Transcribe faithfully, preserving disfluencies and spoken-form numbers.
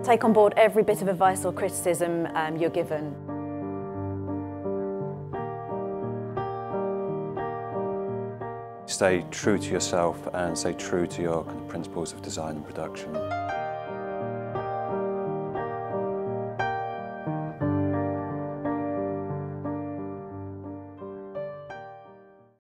Take on board every bit of advice or criticism um, you're given. Stay true to yourself and stay true to your principles of design and production.